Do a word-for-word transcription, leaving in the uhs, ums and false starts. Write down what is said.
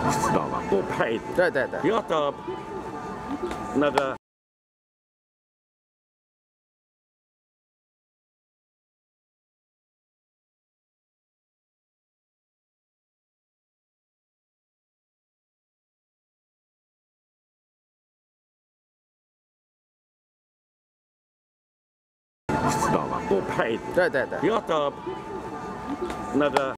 知道吧？多拍一点。 对对对。 不要到那个。知道吧？多拍一点。 对对对。 不要到那个。